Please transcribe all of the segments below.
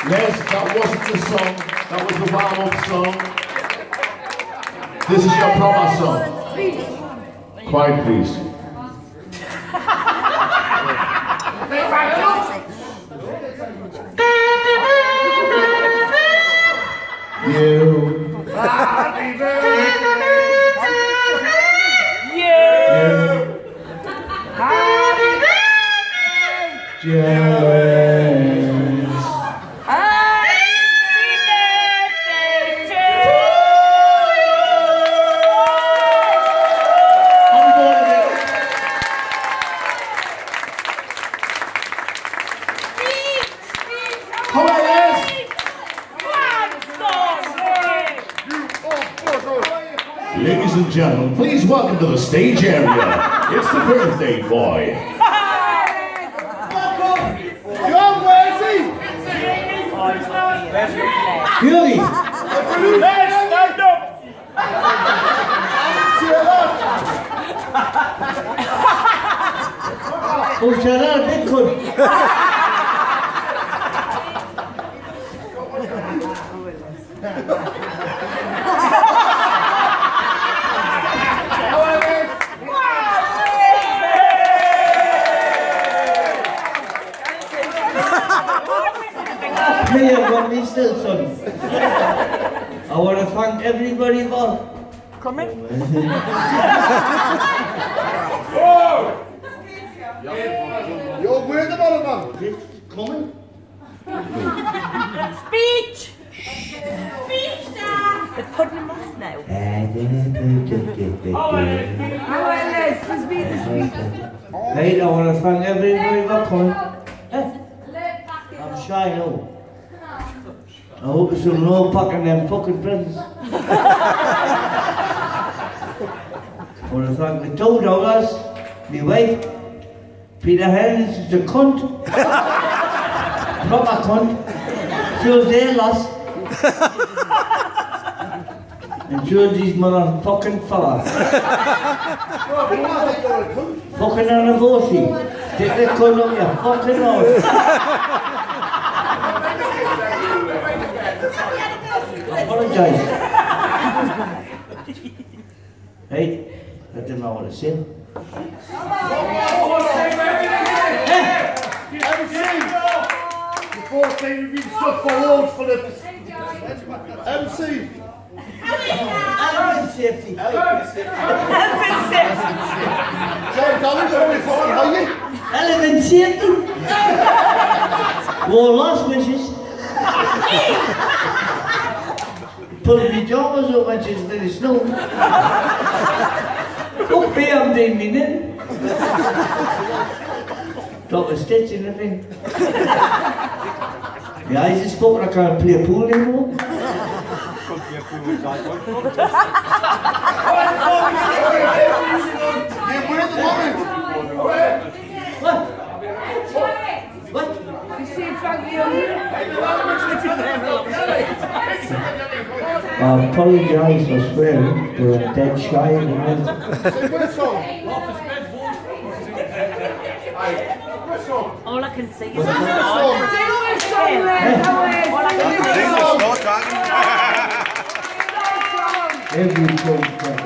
Les, that wasn't the song, that was the warm-up song. This is your proper song. Quiet, please. You. Happy birthday. You. Happy birthday. James. Happy birthday to you. Happy birthday. How are you? Ladies and gentlemen, please welcome to the stage area. It's the birthday boy. John, where is he? Billy! Let's stand up! Oh, shut up, big cunt. Hey, I've got me still, son. I want to thank everybody for coming. You're weird about it, man. coming. Speech! Speech, Dad! They're putting him off now. Hey, I want to thank everybody for coming. I'm shy now. I hope it's no packing them fucking presents. I want to thank the two dollars, my wife, Peter Henry is a cunt. Proper cunt. She was there last. And she was his motherfucking fella. Fucking anniversary. Take the cunt up your fucking nose. Apologise. Hey, I didn't know what to say. The fourth thing we've been stuck for awards for the MC. Elephant safety. Elephant safety. John Dolly, are you? Elephant safety. Wore last wishes. Put my joggers up when she's in the snow. Don't pay them the minute. Drop a stitch in the thing. My eyes are spoken, I can't play pool anymore. What? What? I apologise for swearing, we're a dead shy at the moment. All I can see is Every song.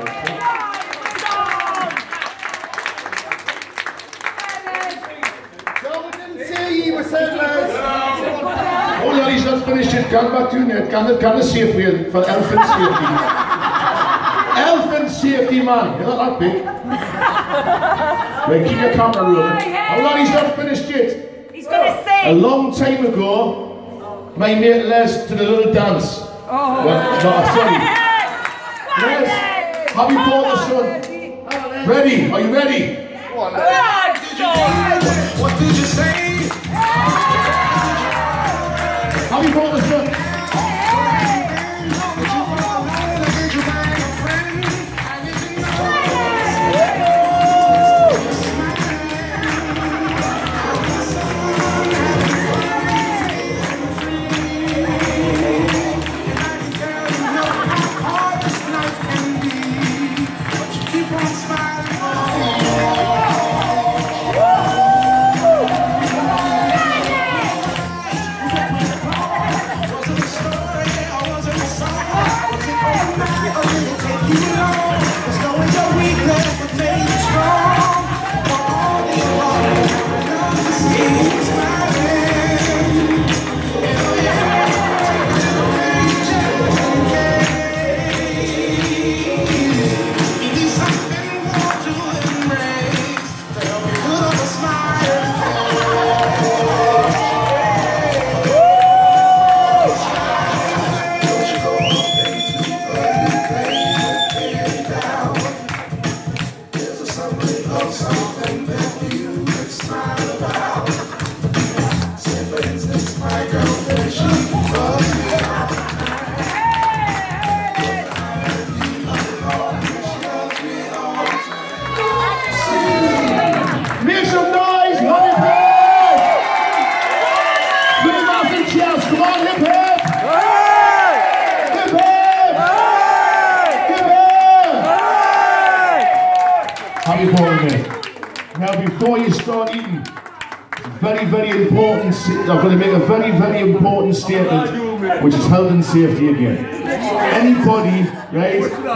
Oh, ladies, let's finish it. Come back to net. Can the safety for elephant safety? Elephant safety, man. You're not that big. Right, keep your camera rolling. Oh, ladies, not finished yet. He's gonna sing. A long time ago, my mate Les did a little dance. Oh. Well, no, sorry. Les, happy birthday, son. Ready? Are you ready? What did you say? Happy birthday, son. before you start eating, very, very important, I'm going to make a very, very important statement, which is health and safety again. Anybody, right?